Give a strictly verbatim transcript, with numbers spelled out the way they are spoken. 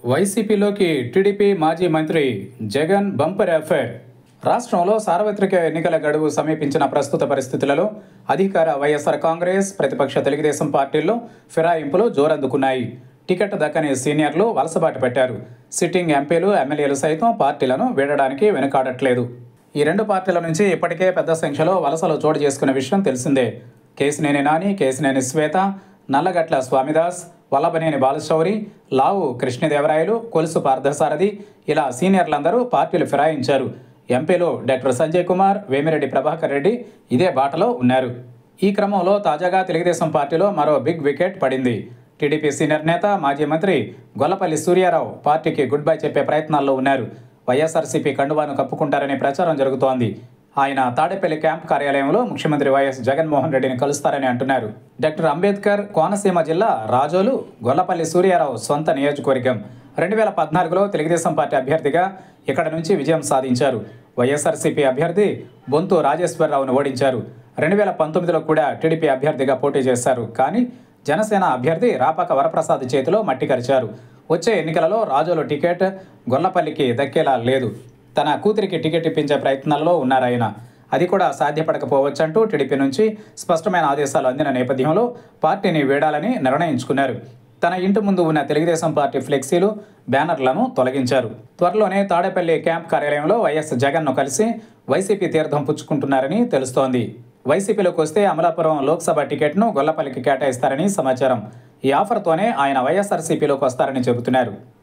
వైసీపీలోకి టీడీపీ మాజీ మంత్రి జగన్ బంపర్ అఫైర్. రాష్ట్రంలో సార్వత్రిక ఎన్నికల గడువు సమీపించిన ప్రస్తుత పరిస్థితులలో అధికార వైఎస్ఆర్ కాంగ్రెస్, ప్రతిపక్ష తెలుగుదేశం పార్టీల్లో ఫిరాయింపులు జోరందుకున్నాయి. టికెట్ దక్కని సీనియర్లు వలసబాటు పెట్టారు. సిట్టింగ్ ఎంపీలు, ఎమ్మెల్యేలు సైతం పార్టీలను వీడడానికి వెనుకాడట్లేదు. ఈ రెండు పార్టీల నుంచి ఇప్పటికే పెద్ద సంఖ్యలో వలసలు చోటు చేసుకున్న విషయం తెలిసిందే. కేసినేని నాని, కేసినేని శ్వేత, నల్లగట్ల స్వామిదాస్, వల్లభనేని బాలశౌరి, లావు కృష్ణదేవరాయలు, కొలుసు పార్థసారథి ఇలా సీనియర్లందరూ పార్టీలు ఫిరాయించారు. ఎంపీలు డాక్టర్ సంజయ్ కుమార్, వేమిరెడ్డి ప్రభాకర్ రెడ్డి ఇదే బాటలో ఉన్నారు. ఈ క్రమంలో తాజాగా తెలుగుదేశం పార్టీలో మరో బిగ్ వికెట్ పడింది. టీడీపీ సీనియర్ నేత, మాజీ మంత్రి గొల్లపల్లి సూర్యారావు పార్టీకి గుడ్ బై చెప్పే ప్రయత్నాల్లో ఉన్నారు. వైఎస్ఆర్సీపీ కండువాను కప్పుకుంటారనే ప్రచారం జరుగుతోంది. ఆయన తాడేపల్లి క్యాంప్ కార్యాలయంలో ముఖ్యమంత్రి వైఎస్ జగన్మోహన్ రెడ్డిని కలుస్తారని అంటున్నారు. డాక్టర్ అంబేద్కర్ కోనసీమ జిల్లా రాజోలు గొల్లపల్లి సూర్యారావు సొంత నియోజకవర్గం. రెండు వేల పద్నాలుగులో తెలుగుదేశం పార్టీ అభ్యర్థిగా ఇక్కడ నుంచి విజయం సాధించారు. వైఎస్ఆర్సీపీ అభ్యర్థి బొంతు రాజేశ్వరరావును ఓడించారు. రెండు వేల పంతొమ్మిదిలో కూడా టీడీపీ అభ్యర్థిగా పోటీ చేశారు. కానీ జనసేన అభ్యర్థి రాపాక వరప్రసాద్ చేతిలో మట్టి కరిచారు. వచ్చే ఎన్నికలలో రాజోలు టికెట్ గొల్లపల్లికి దక్కేలా లేదు. తన కూతురికి టికెట్ ఇప్పించే ప్రయత్నాల్లో ఉన్నారాయన. అది కూడా సాధ్యపడకపోవచ్చంటూ టీడీపీ నుంచి స్పష్టమైన ఆదేశాలు అందిన నేపథ్యంలో పార్టీని వీడాలని నిర్ణయించుకున్నారు. తన ఇంటి ముందు ఉన్న తెలుగుదేశం పార్టీ ఫ్లెక్సీలు, బ్యానర్లను తొలగించారు. త్వరలోనే తాడేపల్లి క్యాంప్ కార్యాలయంలో వైఎస్ జగన్ను కలిసి వైసీపీ తీర్థం పుచ్చుకుంటున్నారని తెలుస్తోంది. వైసీపీలోకి వస్తే అమలాపురం లోక్సభ టికెట్ను గొల్లపల్లికి కేటాయిస్తారని సమాచారం. ఈ ఆఫర్తోనే ఆయన వైఎస్ఆర్సీపీలోకి వస్తారని చెబుతున్నారు.